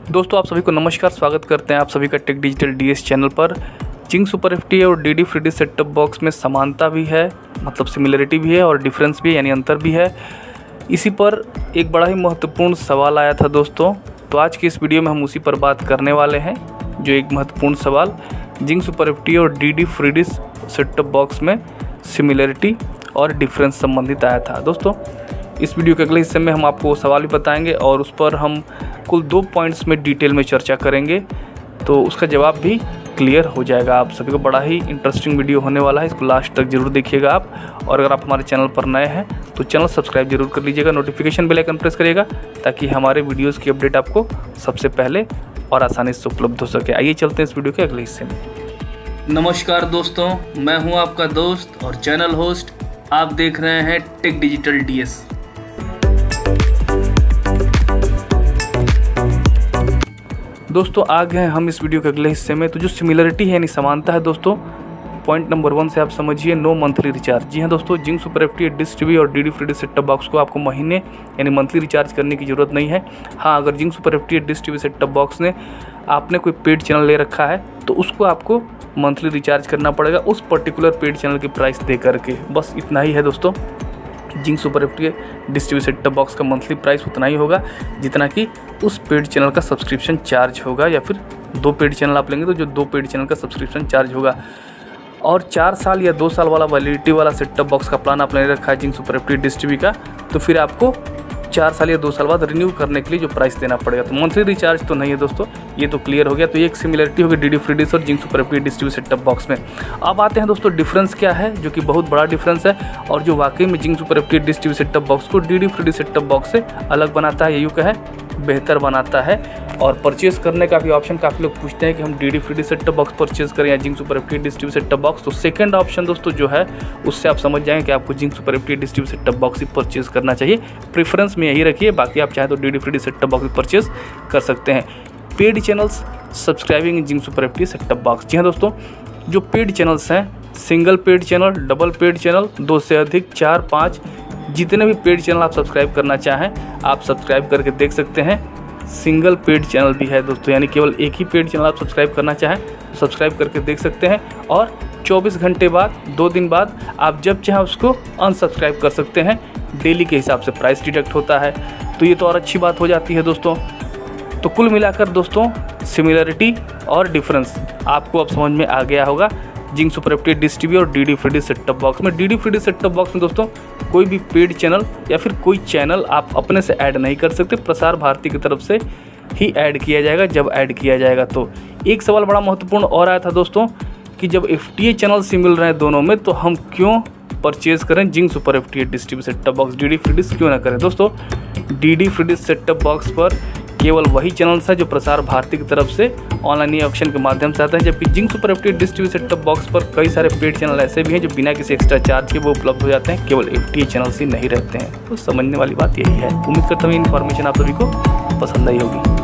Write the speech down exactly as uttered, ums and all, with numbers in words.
दोस्तों आप सभी को नमस्कार, स्वागत करते हैं आप सभी का टेक डिजिटल डीएस चैनल पर। जिंक सुपर एफटी और डीडी फ्रीडी सेटअप बॉक्स में समानता भी है, मतलब सिमिलरिटी भी है, और डिफरेंस भी है यानी अंतर भी है। इसी पर एक बड़ा ही महत्वपूर्ण सवाल आया था दोस्तों, तो आज की इस वीडियो में हम उसी पर बात करने वाले हैं। जो एक महत्वपूर्ण सवाल जिंक सुपर एफटी और डीडी फ्रीडी सेटअप बॉक्स में सिमिलरिटी और डिफरेंस संबंधित आया था। दोस्तों इस वीडियो के अगले हिस्से में हम आपको वो सवाल भी बताएंगे और उस पर हम कुल दो पॉइंट्स में डिटेल में चर्चा करेंगे, तो उसका जवाब भी क्लियर हो जाएगा आप सभी को। बड़ा ही इंटरेस्टिंग वीडियो होने वाला है, इसको लास्ट तक जरूर देखिएगा आप। और अगर आप हमारे चैनल पर नए हैं तो चैनल सब्सक्राइब जरूर कर लीजिएगा, नोटिफिकेशन बेल आइकन प्रेस करिएगा ताकि हमारे वीडियोज़ की अपडेट आपको सबसे पहले और आसानी से उपलब्ध हो सके। आइए चलते हैं इस वीडियो के अगले हिस्से में। नमस्कार दोस्तों, मैं हूं आपका दोस्त और चैनल होस्ट। आप देख रहे हैं टेक डिजिटल डीएस। दोस्तों आ गए हैं हम इस वीडियो के अगले हिस्से में। तो जो सिमिलरिटी है यानी समानता है दोस्तों, पॉइंट नंबर वन से आप समझिए, नो मंथली रिचार्ज। जी हाँ दोस्तों, Zing Super FT, Dish TV और डीडी फ्रीडी सेटअप बॉक्स को आपको महीने यानी मंथली रिचार्ज करने की ज़रूरत नहीं है। हाँ, अगर Zing Super FT, Dish TV setup box ने आपने कोई पेड चैनल ले रखा है तो उसको आपको मंथली रिचार्ज करना पड़ेगा उस पर्टिकुलर पेड चैनल की प्राइस दे करके। बस इतना ही है दोस्तों। Zing Super FT Dish TV setup box का मंथली प्राइस उतना ही होगा जितना कि उस पेड चैनल का सब्सक्रिप्शन चार्ज होगा, या फिर दो पेड चैनल आप लेंगे तो जो दो पेड चैनल का सब्सक्रिप्शन चार्ज होगा। और चार साल या दो साल वाला वैलिडिटी वाला सेटअप बॉक्स का प्लान आपने रखा है Zing Super FT Dish TV का, तो फिर आपको चार साल या दो साल बाद रिन्यू करने के लिए जो प्राइस देना पड़ेगा। तो मंथली रिचार्ज तो नहीं है दोस्तों, ये तो क्लियर हो गया। तो ये एक सिमिलरिटी होगी डीडी फ्रीडी और Zing Super FT Dish TV setup box में। अब आते हैं दोस्तों डिफरेंस क्या है, जो कि बहुत बड़ा डिफरेंस है और जो वाकई में Zing Super FT Dish TV setup box को डीडी फ्रीडी सेटअप बॉक्स से अलग बनाता है, यूँ कहे बेहतर बनाता है। और परचेज करने का भी ऑप्शन, काफ़ी लोग पूछते हैं कि हम DD free dish setup box purchase करें या Zing Super FT Dish TV setup box, तो सेकंड ऑप्शन दोस्तों जो है उससे आप समझ जाएंगे कि आपको Zing Super FT Dish TV setup box ही परचेज करना चाहिए। प्रेफरेंस में यही रखिए, बाकी आप चाहें तो डीडी फ्रीडी सेटअप बॉक्स भी परचेज कर सकते हैं। Paid channels subscribing Zing Super FT setup box. जी हाँ दोस्तों, जो पेड चैनल्स हैं, single paid channel, double paid channel, दो से अधिक, चार, पाँच, जितने भी पेड चैनल आप सब्सक्राइब करना चाहें आप सब्सक्राइब करके देख सकते हैं। सिंगल पेड चैनल भी है दोस्तों, यानी केवल एक ही पेड चैनल आप सब्सक्राइब करना चाहें तो सब्सक्राइब करके देख सकते हैं, और चौबीस घंटे बाद, दो दिन बाद आप जब चाहें उसको अनसब्सक्राइब कर सकते हैं। डेली के हिसाब से प्राइस डिडक्ट होता है, तो ये तो और अच्छी बात हो जाती है दोस्तों। तो कुल मिलाकर दोस्तों सिमिलरिटी और डिफरेंस आपको अब समझ में आ गया होगा Zing Super FT Dish TV और डीडी फ्रीडी सेटअप बॉक्स में। डीडी फ्रीडी सेटअप बॉक्स में दोस्तों कोई भी पेड चैनल या फिर कोई चैनल आप अपने से ऐड नहीं कर सकते, प्रसार भारती की तरफ से ही ऐड किया जाएगा जब ऐड किया जाएगा। तो एक सवाल बड़ा महत्वपूर्ण और आया था दोस्तों कि जब एफटीए चैनल से मिल रहे हैं दोनों में, तो हम क्यों परचेज करें Zing Super FT Dish TV setup box, DD free dish क्यों ना करें। दोस्तों डीडी फ्रीडी सेटअप बॉक्स पर केवल वही चैनल्स हैं जो प्रसार भारती की तरफ से ऑनलाइन ऑक्शन के माध्यम से आते हैं, जबकि Zing Super FT Dish TV setup box पर कई सारे पेड चैनल ऐसे भी हैं जो बिना किसी एक्स्ट्रा चार्ज के वो उपलब्ध हो जाते हैं, केवल एफटीए चैनल्स ही नहीं रहते हैं। तो समझने वाली बात यही है। उम्मीद करता हूँ इन्फॉर्मेशन आप सभी को पसंद आई होगी।